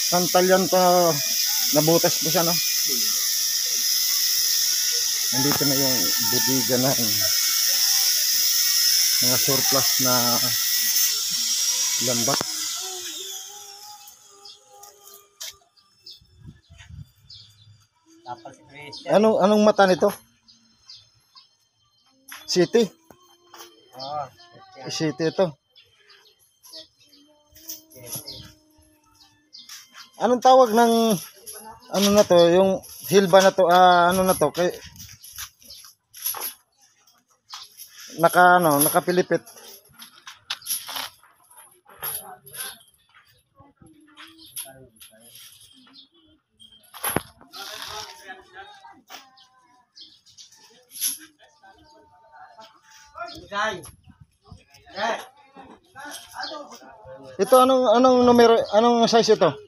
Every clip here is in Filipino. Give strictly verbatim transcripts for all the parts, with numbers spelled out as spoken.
Santalyan to, nabutas po siya, no? Nandito na yung budiga na mga surplus na lambat. Anong anong mata nito? City. Oh, City ito. Anong tawag ng ano na to, yung hilba na to, ah, ano na to, kay naka ano, nakapilipit. Ito anong anong numero, anong size ito?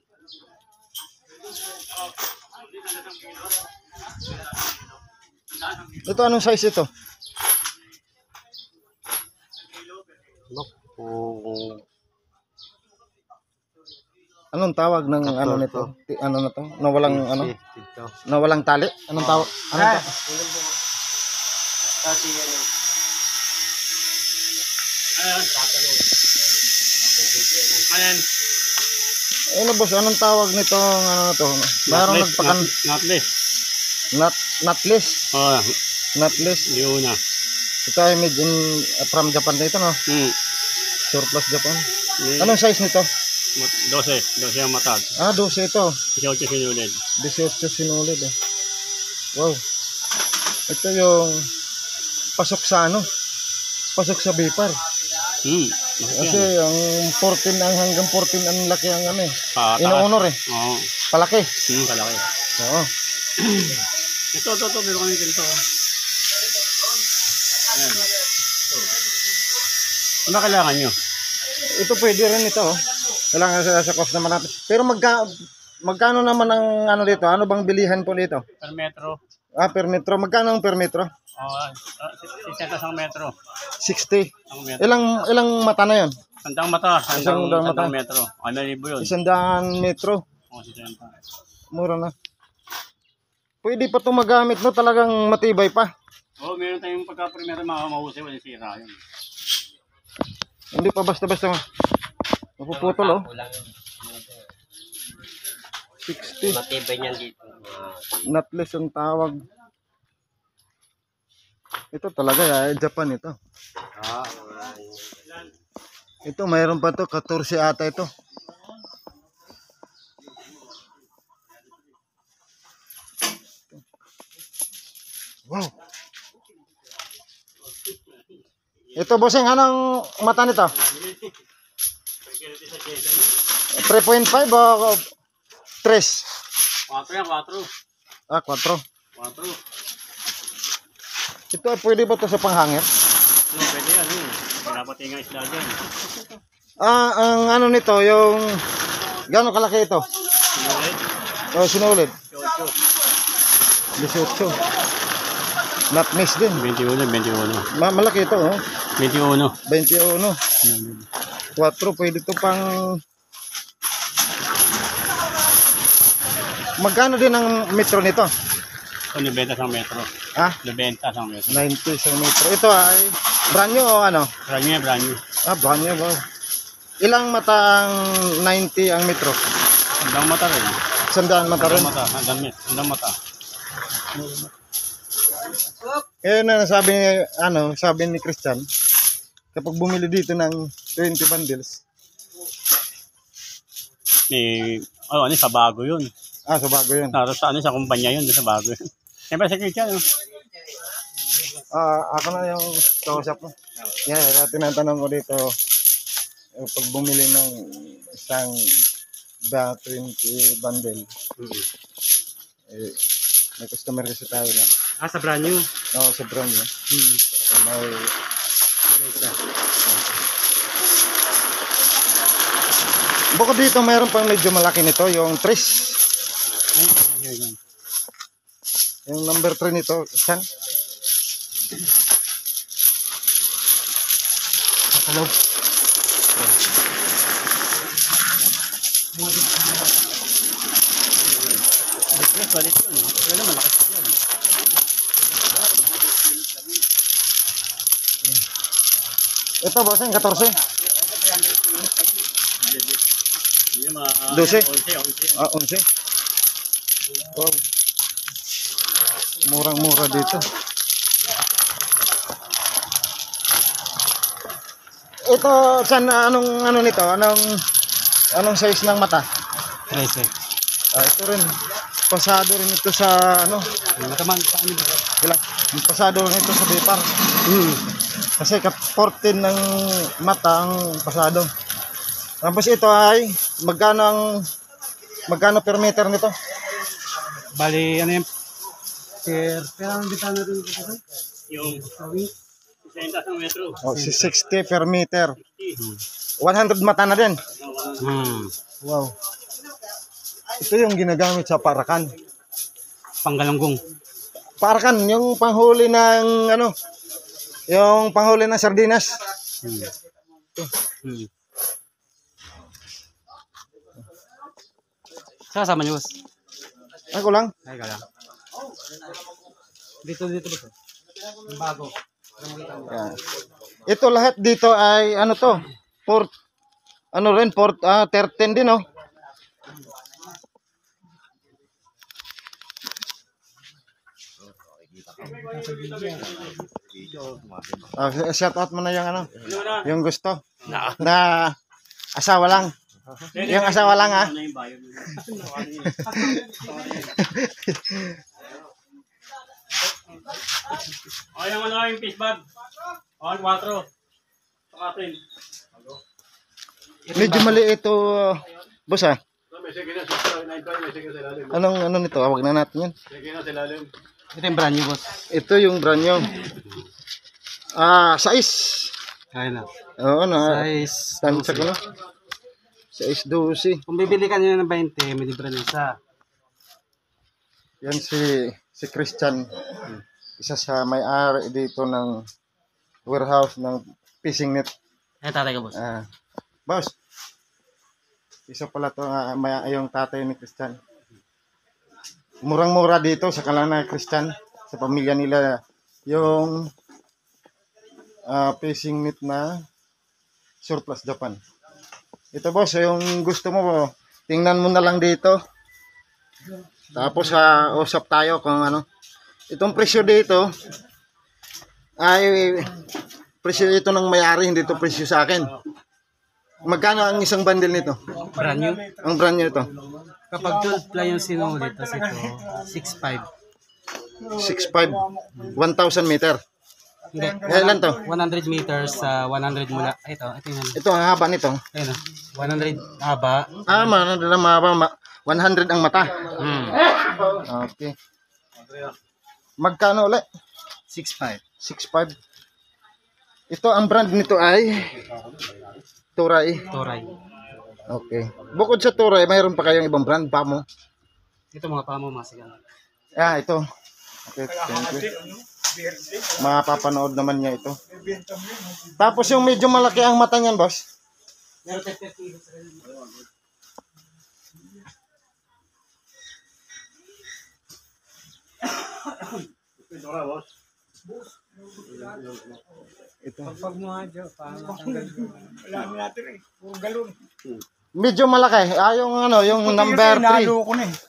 Ito anong size ito? Anong tawag ng ano nito? Ti- Ano na to? Nawalang ano? Nawalang tali? Anong tawag? Anong ta- Ayan. Eh no boss, anong tawag nito ano na to? Mayroong nagpakan Knotless. nut nutless, Oh, nutless. yun na. Ito ay made in uh, from Japan dito, no? Hmm. Surplus Japan. Anong size nito? Dose. Dose ang matag. Ah, twelve ito. Ikaw siya sinulid. eighteen sinulid eh. Wow. Ito yung pasok sa ano? Pasok sa Bipar. Hmm. Kasi ang fourteen ang hanggang fourteen ang laki ang ano eh. Ah, Ino-honor eh. Oo. Palaki. Hmm, kalaki. Oo. Ito, ito, ito. Meron kami ganito. Ayan. Ano kailangan nyo? Ito pwede rin ito. Oh. Kailangan sa, sa cost naman natin. Pero magka, magkano naman ang ano dito? Ano bang bilihan po dito? Per metro. Ah, per metro. Magkano ang per metro? Oo. Uh, sixty ang metro. sixty. Ang metro. Ilang ilang mata na 'yon? Sandang mata. Sandang, Isang mata. sandang metro. Ano libo yun? Isandaan metro. Oo, sisenta. Mura na. Pwede pa ito magamit, no? Talagang matibay pa. Oo, meron tayong pagka-primero mga mahusay. Wala sira yun. Hindi pa basta-basta. Mapuputol, oh. sixty. matibay niyan dito. Nutless ang tawag. Ito talaga, eh, Japan ito. Ah, Ito, mayroon pa to, fourteen ata ito. Wow. Ito, bossing, anong mata nito? three point five o three? Quatro yan, quatro. Ah, four. Quatro. Ito, pwede ba ito sa panghangit? No, pwede yan. Eh. Pinapati nga isla dyan. Ah, ang ano nito, yung gano'ng kalaki ito? Sinulit. Oh, sinulid. eighteen. eighteen. Not miss din. twenty-one, twenty-one. Ma malaki ito, oh. twenty-one. twenty-one. four, pwede ito pang... Magkano din ang metro nito? Ito, nabenta sa metro. Ah, Nabenta sa metro. ninety sa metro. Ito ay brand new o ano? Brand new yan, brand new. Ah, brand new, wow. Ilang mata ang ninety ang metro? Handang mata rin. Sandaan mata rin. Handang mata. Handang met. Handang mata. Eh, na sabi ni, ano, sabi ni Christian, kapag bumili dito ng twenty bundles, May, oh, ano, sa bago yun. ah, sa bago yun. Naroon sa, ano, sa kumpanya yun, sa bago yun. Siyempre sa Christian, no? Ah, ako na yung kausap mo. Yeah, tinatanong ko dito, eh, pag bumili ng isang ba twenty bundle, Mm-hmm. eh, may customer kasi tayo na. Ah, sa brand new? Oo, sa brand niya. Hmm. So, may... Bukod dito, mayroon pang medyo malaki nito, yung tres. Ay, ay, ay, ay. Yung number three nito, saan? Hello. Palit yun. Wala naman, lakas yan. Ito, boss, ang fourteen. Yung mga... Dose? Onse, onse. Ah, eleven. Wow. Murang-mura dito. Ito, saan, anong, ano nito? Anong, anong size ng mata? Trece. Ah, ito rin. Pasado rin ito sa, ano, Mataman, paano ba? ilang, pasado rin ito sa Bipar. Hmm. Kasi kat fourteen ng mata ang pasado. Tapos ito ay, magkano ang, magkano per meter nito? Bali, ano yung... Per... Per ang bita natin ito? Yung... Isa yung tasang metro. Oh, si sixty per meter. one hundred mata na din. Hmm. Wow. Ito yung ginagamit sa parakan. Panggalanggong. Parakan, yung panghuli ng ano, yung panghuli ng sardinas. Hmm. Hmm. Sasama niyo, boss? Ako lang. Ay, ka lang. Dito, dito, dito. Bago. Yan. Ito lahat dito ay ano to? Port ano rin port ah thirteen din oh. Ah, shout out mo na yung ano, yung gusto na asawa lang. Yung asawa lang ah. O, yung ano yung fish bag. O, quattro. Pangatin. Medyo maliit ito, boss ah. Anong ano nito? Awag na natin yan. Ito yung brand new, boss. Ito yung brand new. Ah, size. Kaya na. Oo na. Size. Tansya ko na. Size twelve. Kung bibili ka nyo ng twenty, may libre na isa. Yan si si Christian. Isa sa may-ari dito ng warehouse ng fishing net. Eh, tatay ka, boss. Ah, boss. Isa pala to uh, may yung tatay ni Christian. Murang-mura dito sa Kalana Christian sa pamilya nila yung uh, fishing net na surplus Japan. Ito boss, yung gusto mo, tingnan mo na lang dito. Tapos uh, usap tayo kung ano. Itong presyo dito ay presyo ito ng may-ari, hindi ito presyo sa akin. Magkano ang isang bundle nito? Brand new. Ang brand nyo ito? Kapag twelve ply yung sinulit, tapos ito, six five. six five. one thousand meter. Hindi. Eh, ilan to? one hundred meters sa one hundred mula. Ito, ito yung ano. Ito ang haba nito. Ayun, one hundred haba. Ah, man, ma one hundred ang mata. Hmm. Okay. Magkano ulit? six five. six five. Ito ang brand nito ay Turay. Toray. Okay. Bukod sa Turay, mayroon pa kayong ibang brand pa mo? Ito mga pamo, masigan. Ah, ito. Okay, thank you. Mapapanood naman niya ito. Tapos yung medyo malaki ang mata niyan, boss. Ito. Pag mo nga, Joe, paano matanggal mo? Wala natin eh. Puro galon. Medyo malaki. Ah, yung ano, yung number three. Nalo ko na eh.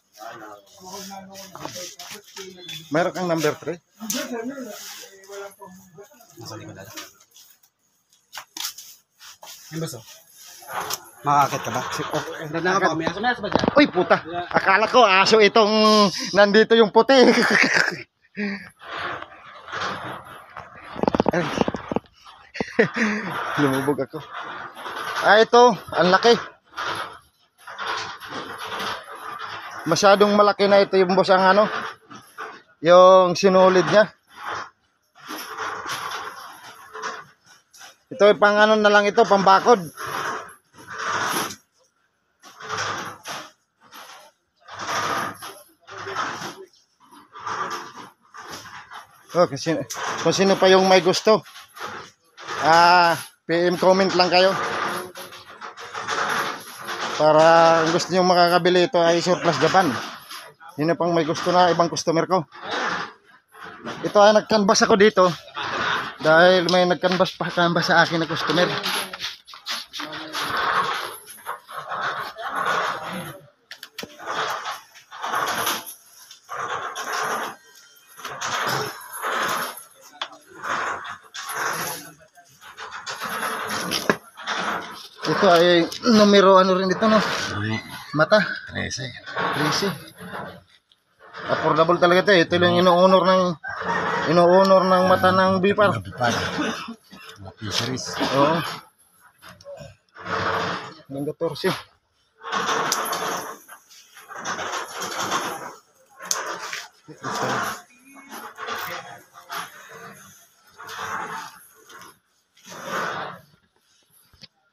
Meron kang number three? Nasa likod na. Yung baso? Makakakit ka ba? Oh, Hindi na ka ba? May aso na aso ba dyan? uy, puta. Akala ko aso itong nandito yung puti. Ay. Lumubog ako. Ah, ito. Ang laki. Masyadong malaki na ito yung boss ang ano. Yung sinulid niya. Ito pang ano na lang ito, pang bakod. Oh, kung sino, kung sino pa yung may gusto. Ah, P M comment lang kayo. Para gusto niyo makakabili ito ay surplus Japan. Yun na pang may gusto na ibang customer ko. Ito ay nag-canvas ako dito. Dahil may nag-canvas pa canvas sa akin na customer. Ito ay numero ano rin dito, no? Mata. Trese. Crazy. Affordable talaga ito eh. Ito lang ino-honor ng ino-honor ng mata ng bipar. Bipar. Mga fisheries. Oo. Ng fourteen. Ito.